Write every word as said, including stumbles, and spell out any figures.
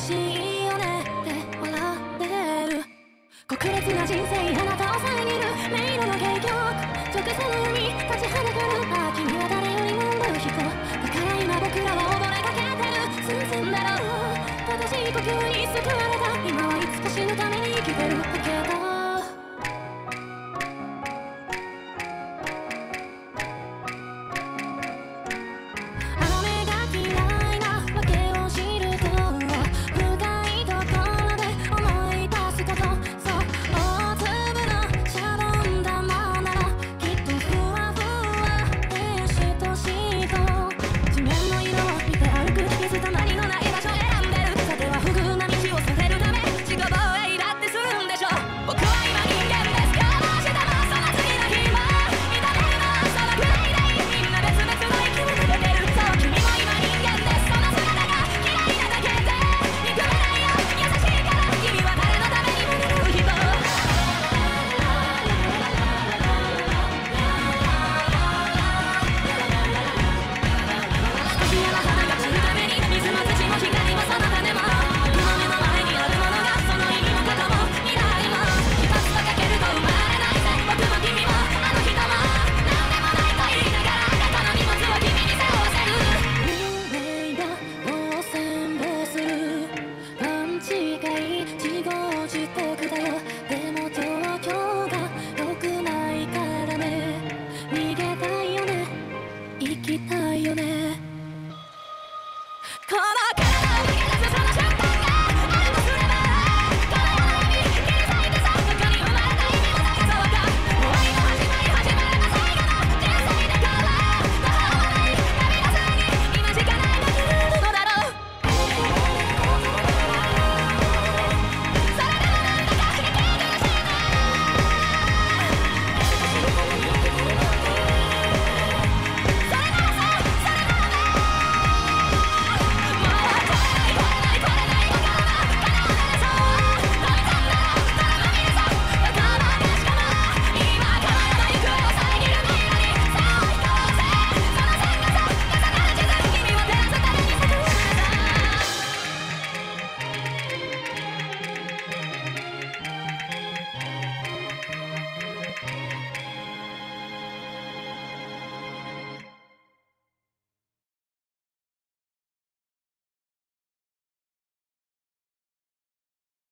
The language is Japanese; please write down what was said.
しいよねって笑ってる。極烈な人生あなたを遮る迷路の結局、直線の海立ちはだかる。ああ君は誰よりも思う人だから今僕らは溺れかけてる。進んだろう正しい呼吸に救われた。今はいつか死ぬために生きてるだけど行きたいよねこの